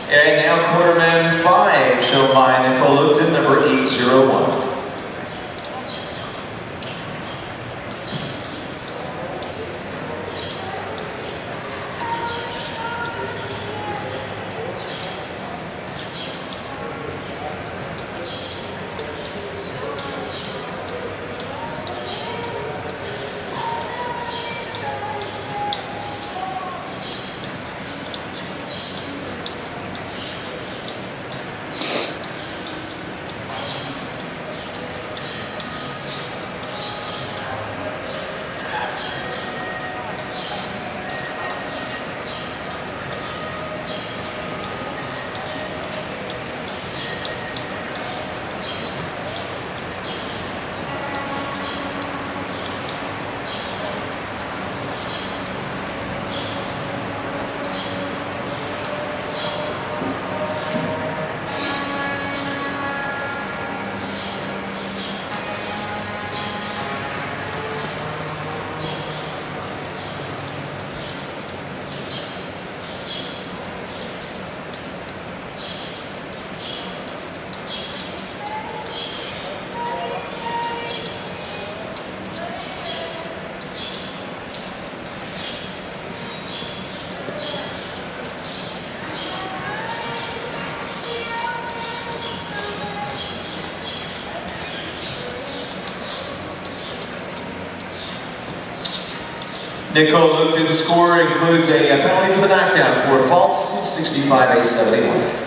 And now quarterman 5, shown by Nicole Lupton, number 801. Nicole Lupton's score includes a penalty for the knockdown for false 65-871.